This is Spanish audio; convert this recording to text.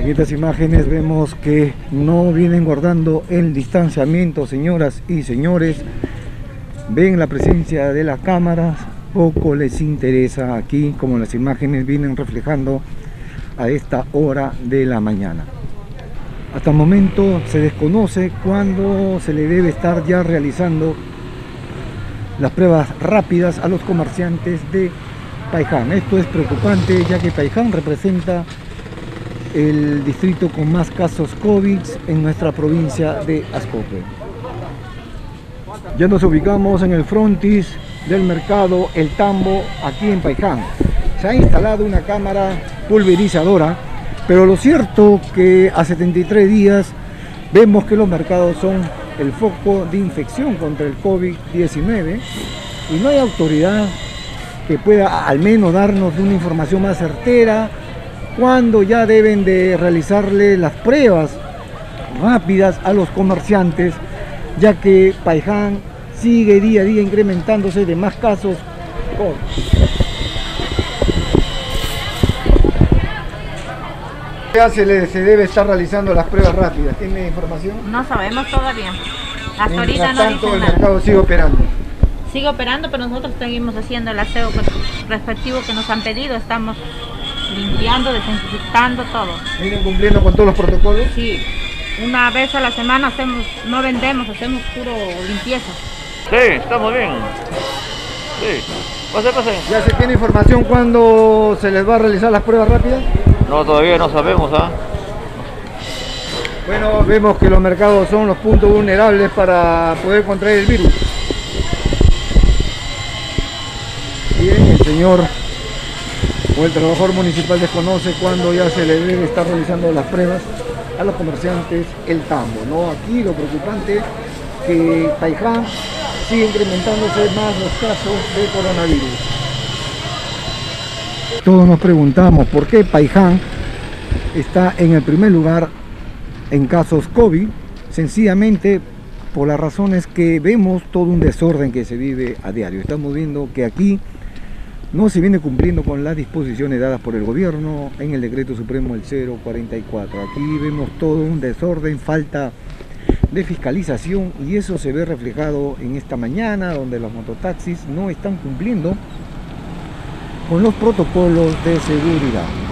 En estas imágenes vemos que no vienen guardando el distanciamiento, señoras y señores. Ven la presencia de las cámaras, poco les interesa aquí, como las imágenes vienen reflejando a esta hora de la mañana. Hasta el momento se desconoce cuándo se le debe estar ya realizando las pruebas rápidas a los comerciantes de Paiján. Esto es preocupante, ya que Paiján representa el distrito con más casos COVID en nuestra provincia de Ascope. Ya nos ubicamos en el frontis del mercado El Tambo, aquí en Paiján. Se ha instalado una cámara pulverizadora, pero lo cierto que a 73 días vemos que los mercados son el foco de infección contra el COVID-19 y no hay autoridad que pueda al menos darnos una información más certera cuando ya deben de realizarle las pruebas rápidas a los comerciantes, ya que Paiján sigue día a día incrementándose de más casos COVID. Ya se debe estar realizando las pruebas rápidas. ¿Tiene información? No sabemos todavía. Hasta ahorita no tanto, dicen el nada. mercado sigue operando. Sigue operando, pero nosotros seguimos haciendo el aseo respectivo que nos han pedido. Estamos limpiando, desinfectando todo. ¿Vienen cumpliendo con todos los protocolos? Sí. Una vez a la semana hacemos, no vendemos, hacemos puro limpieza. Sí, estamos bien. Sí. Pase. ¿Ya se tiene información cuándo se les va a realizar las pruebas rápidas? No, todavía no sabemos, ¿ah? Bueno, vemos que los mercados son los puntos vulnerables para poder contraer el virus. Bien, el señor o el trabajador municipal desconoce cuándo ya se le debe estar realizando las pruebas a los comerciantes El Tambo, ¿no? Aquí lo preocupante es que Paiján sigue incrementándose más los casos de coronavirus. Todos nos preguntamos por qué Paiján está en el primer lugar en casos COVID, sencillamente por las razones que vemos todo un desorden que se vive a diario. Estamos viendo que aquí no se viene cumpliendo con las disposiciones dadas por el gobierno en el decreto supremo el 044. Aquí vemos todo un desorden, falta de fiscalización, y eso se ve reflejado en esta mañana, donde los mototaxis no están cumpliendo con los protocolos de seguridad.